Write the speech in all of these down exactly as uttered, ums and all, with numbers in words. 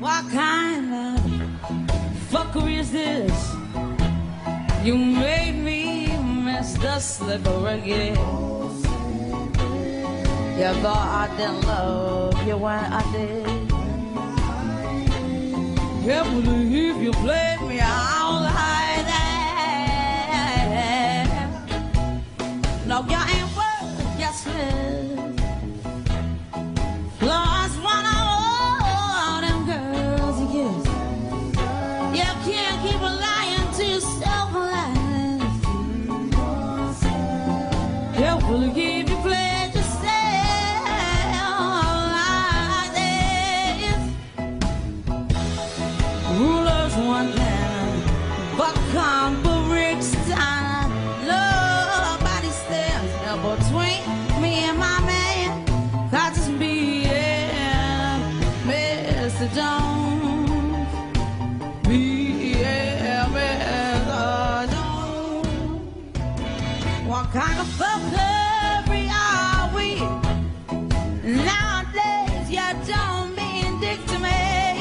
What kind of fuckery is this? You made me Mister Slippery. You thought I didn't love you when I did. Can't believe you played me out like that. No, you ain't worth your slips. Lost one of all them girls you kissed. You can't keep lying to yourself alive. Can't believe you played yourself like this. Rulers one time, but bricks time. Nobody stands there between me and my man. I just be yeah, Mister Jones. Be yeah, Mister Jones. What kind of fuckery are we? Nowadays you don't mean dick to me.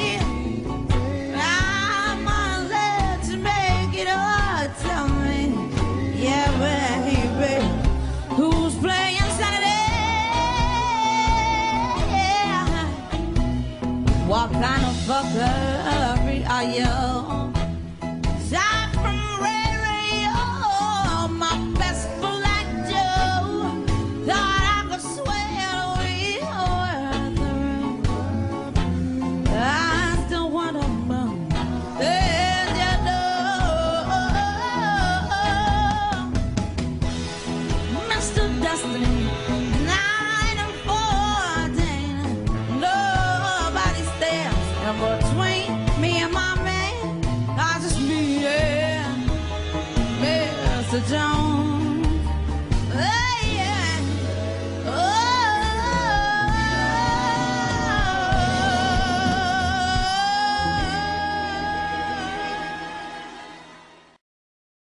I'm on there to make it all. Tell me, yeah, baby, who's playing Saturday? What kind of fuckery are you? Shot from radio, my best black Joe. Thought I could swear we were through. I still want to move. And you know, Mister Destiny.